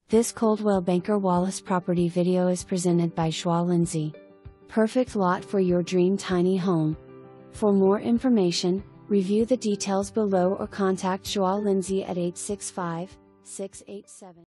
This Coldwell Banker Wallace property video is presented by Joie Lindsey. Perfect lot for your dream tiny home. For more information, review the details below or contact Joie Lindsey at 865-687.